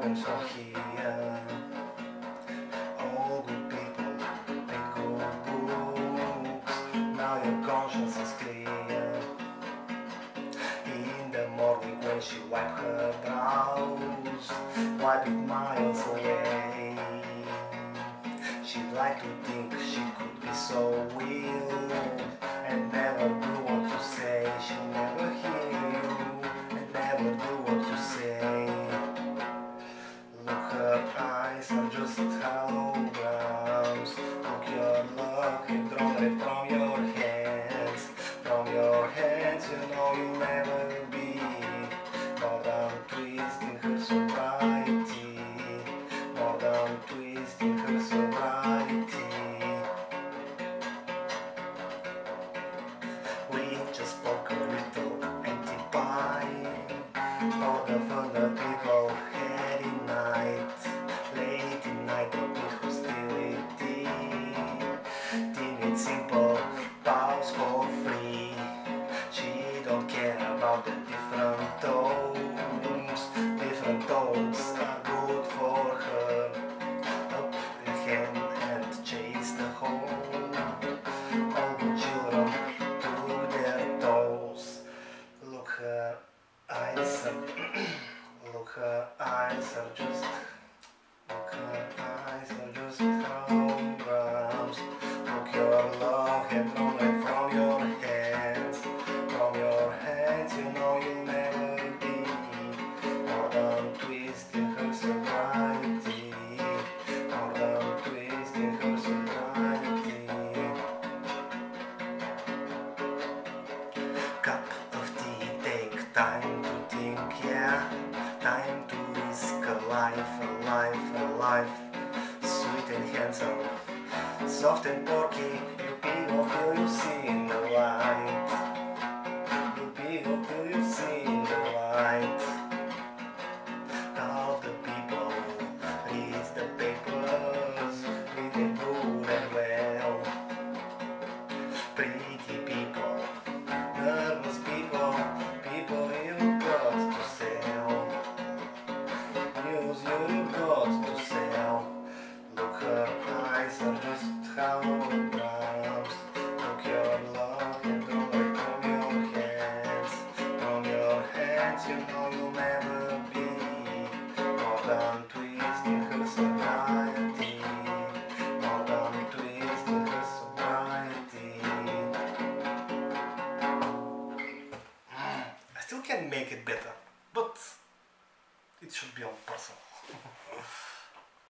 problems from here. All good people make good books. Now your conscience is clear. In the morning when she wiped her brows, wipe it miles away. She'd like to think she could be so wild and never do what you say. She'll never hear you and never do what you say. Look, her eyes are just holograms. Look, your luck had drawn it from your hands. From your hands, you know you'll never be more than twisting her sobriety. More than twisting her sobriety. We just spoke a little empty pie for the fun that people had in night. Late in night, don't need hostility. Didn't simple bows for free. She don't care about the different tones. Different tones are good for her. Up ahead and chase the home. All the children to their toes. Look, her eyes are look, her eyes are just holograms. Look, your love had drawn it from your hands. From your hands, you know you'll never be more than twisting her sobriety. More than twisting her sobriety. Cup of tea, take time to think, yeah. Time to risk a life, a life, a life. Sweet and handsome, soft and porky. You pig up till you see in the light. You pig up till you see in the light. All the people read the papers, read it good and well. Pretty people, nervous people, people you've got to sell. News you've got to sell. Look, her eyes are just holograms. Look, your love and drawn it from your hands. From your hands, you know you'll never be more than twisting her sobriety. More than twisting her sobriety. I still can make it better, but it should be on personal.